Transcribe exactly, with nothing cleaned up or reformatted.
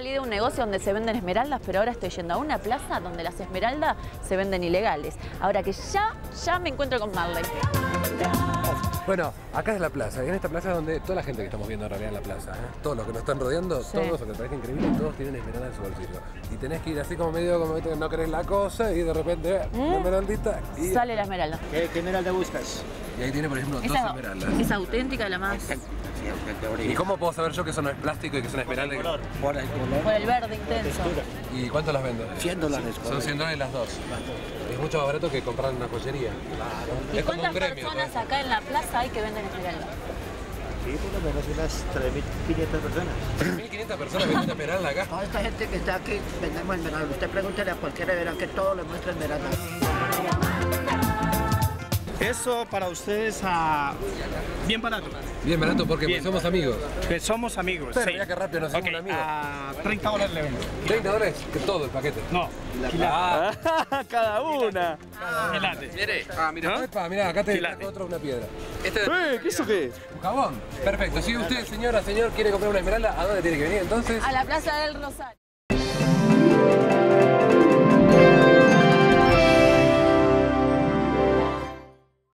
salí de un negocio donde se venden esmeraldas, pero ahora estoy yendo a una plaza donde las esmeraldas se venden ilegales. Ahora que ya, ya me encuentro con Marley. Bueno, acá es la plaza, y en esta plaza es donde toda la gente que estamos viendo en realidad en la plaza, ¿eh? Todos los que nos están rodeando, sí. Todos, que me parece increíble, todos tienen esmeralda en su bolsillo. Y tenés que ir así como medio, como que no querés la cosa, y de repente, ¿eh? Una esmeraldita y... sale la esmeralda. ¿Qué, qué esmeralda buscas? Y ahí tiene, por ejemplo, dos Esa, esmeraldas. Es auténtica la más... ¿Y cómo puedo saber yo que eso no es plástico y que es una esmeralda? Por el color. Por el color. Por el verde intenso. ¿Y cuánto las vendo? cien dólares. Son cien dólares las dos. Es mucho más barato que comprar en una joyería. Claro. ¿Y es cuántas como un gremio, personas todo acá en la plaza hay que venden esmeralda? Sí, por lo menos unas tres mil quinientas personas. tres mil quinientas personas vendiendo esmeralda acá. Toda esta gente que está aquí vendemos esmeralda. Usted pregúntele a cualquiera y verán que todo le muestra esmeralda. Eso para ustedes uh, bien barato. Bien barato porque bien. somos amigos. Que somos amigos. Pero sí. mira que rápido nos hacemos okay, un amigo. Uh, treinta dólares le vendo. ¿treinta dólares? Que todo el paquete. No. Ah. Cada una. Quilate. Mire. Ah, mira. ¿No? Epa, mira, acá te trajo otra una piedra. Este de... ¿Eh? ¿Qué eso qué es? Un jabón. Perfecto. Si usted, señora, señor, quiere comprar una esmeralda, ¿a dónde tiene que venir entonces? A la Plaza del Rosario.